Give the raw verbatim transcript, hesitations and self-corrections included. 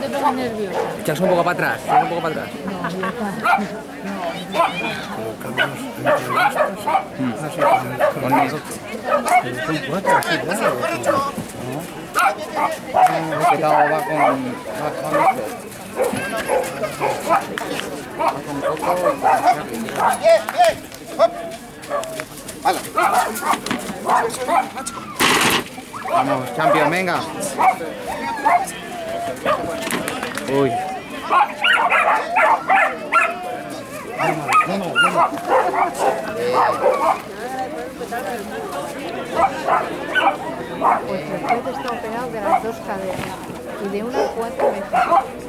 te pongas nerviosa. Echas un poco para atrás, echas un poco para atrás. No, ya está. Colocamos entre estas. Así con el Son cuatro, así, claro. Este cabo va con... va con esto. Va con coco y con Bien, bien. Vamos, champion, venga. Uy. Bueno, bueno. Pues el juez está operado de las dos caderas y de una cuatro veces.